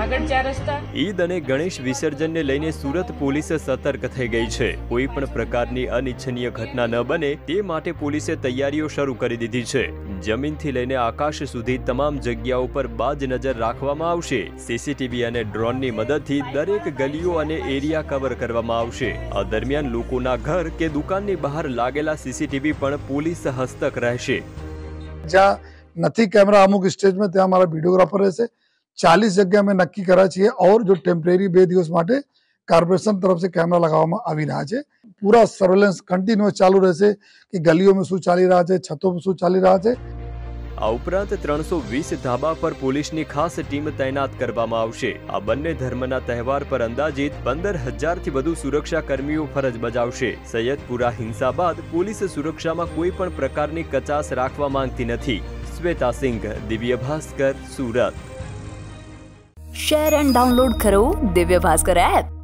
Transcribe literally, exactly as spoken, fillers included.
આગળ ચાર રસ્તા। ઈદ અને ગણેશ વિસર્જનને લઈને સુરત પોલીસ સતર્ક થઈ ગઈ છે। કોઈ પણ પ્રકારની અનિચ્છનીય ઘટના ન બને તે માટે પોલીસે તૈયારીઓ શરૂ કરી દીધી છે। જમીનથી લઈને આકાશ સુધી તમામ જગ્યાઓ પર બાજ નજર રાખવામાં આવશે। સીસીટીવી અને ડ્રોનની મદદથી દરેક ગલીઓ અને એરિયા કવર કરવામાં આવશે। આ દરમિયાન લોકોના ઘર કે દુકાનની બહાર લાગેલા સીસીટીવી પણ પોલીસ હસ્તક રહેશે। જ્યાં નથી कैमरा अमुक स्टेज में ત્યાં हमारा वीडियोग्राफर રહેશે। चालीस जगह में नक्की करा छे और जो टेम्परेरी બે દિવસ માટે कॉर्पोरेशन तरफ से कैमरा लगावવામાં આવી રહ્યા છે। पूरा सर्वेलेंस कंटिन्यूअस चालू રહેશે कि गलियों में શું ચાલી રહ્યા છે, छतों में શું ચાલી રહ્યા છે। આ ઉપરાંત ત્રણસો વીસ ધાબા પર પોલીસની ખાસ ટીમ તૈનાત કરવામાં આવશે। આ બંને ધર્મના તહેવાર પર અંદાજિત પંદર હજારથી વધુ સુરક્ષા કર્મીઓ ફરજ બજાવશે। સૈયદપુરા હિંસા બાદ પોલીસ સુરક્ષામાં કોઈ પણ પ્રકારની કચાશ રાખવા માંગતી નથી। Shweta Singh, Divya Bhaskar, Surat. Share and download करो दिव्य भास्कर ऐप।